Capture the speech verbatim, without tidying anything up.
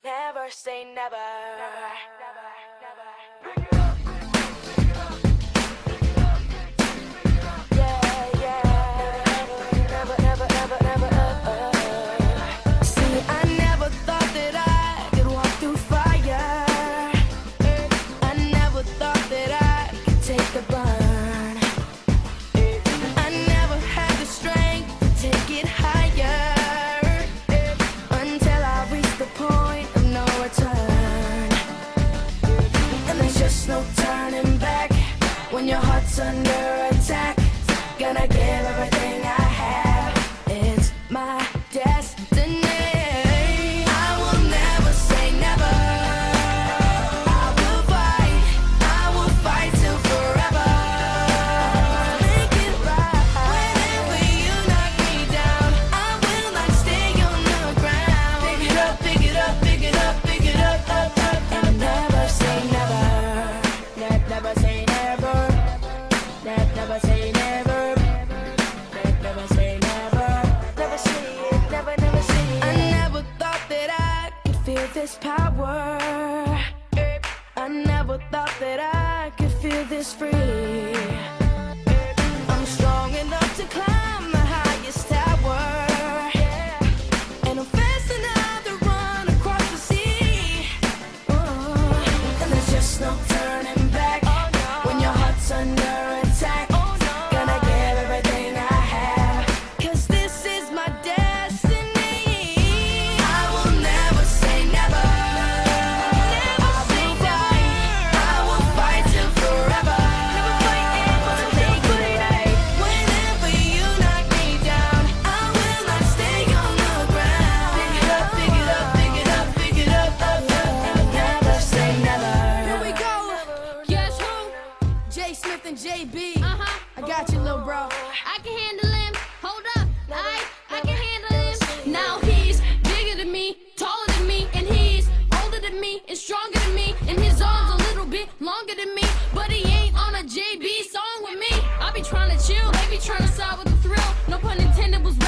Never say never. Never, never, never. Yeah, yeah. Never, never, never, never, never. See, I never thought that I could walk through fire. I never thought that I could take the burn. I never had the strength to take it higher. Until I reached the point of no return. And there's just no turning back. When your heart's under attack, gonna give everything I have. It's my destiny. I will never say never. I will fight, I will fight till forever. Make it right. Whenever you knock me down, I will not stay on the ground. Pick it up, pick it up, pick it up, pick it up, up, up, up. And never say never. Ne- never say never. Ne- never say never. Ne- never say never. Never say it, never, never say it. I never thought that I could feel this power. I never thought that I could feel this free. I'm strong enough to climb the highest tower. And I'm fast enough to run across the sea. Oh, and there's just no turning back. When your heart's under attack, gonna give everything I have. Cause this is my destiny. I will never say never. Never say never. I will fight till forever. Never fight ever. Take it right. Whenever you knock me down, I will not stay on the ground. Pick it up, pick it up, pick it up, pick it up, up, up. And never say never. Here we go. Guess who? J Smith and J B. Uh-huh. I got you, little bro. I can handle him. Hold up. I I can handle him. Now he's bigger than me, taller than me, and he's older than me and stronger than me. And his arms a little bit longer than me. But he ain't on a J B song with me. I be trying to chill, they be trying to side with the thrill. No pun intended, was